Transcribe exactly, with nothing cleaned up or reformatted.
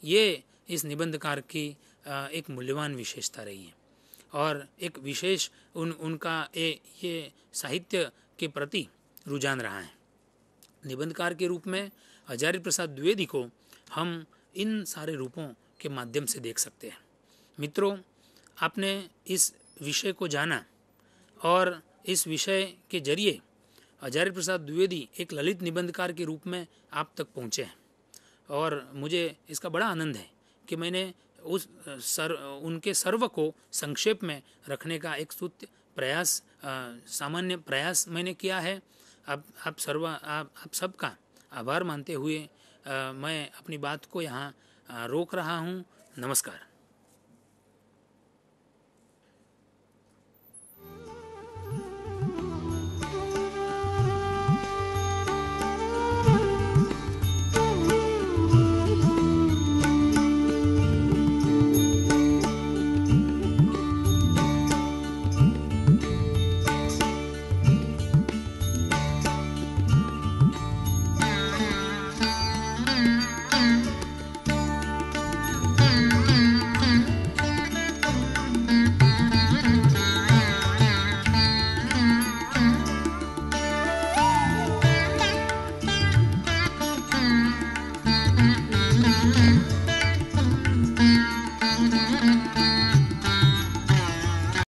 ये इस निबंधकार की एक मूल्यवान विशेषता रही है और एक विशेष उन उनका ये ये साहित्य के प्रति रुझान रहा है। निबंधकार के रूप में आचार्य प्रसाद द्विवेदी को हम इन सारे रूपों के माध्यम से देख सकते हैं। मित्रों, आपने इस विषय को जाना और इस विषय के जरिए आचार्य प्रसाद द्विवेदी एक ललित निबंधकार के रूप में आप तक पहुँचे हैं और मुझे इसका बड़ा आनंद है कि मैंने उस सर उनके सर्व को संक्षेप में रखने का एक सूत्र प्रयास सामान्य प्रयास मैंने किया है। आप आप सर्व आप आप सबका आभार मानते हुए आ, मैं अपनी बात को यहाँ रोक रहा हूँ। नमस्कार। Mm-hmm.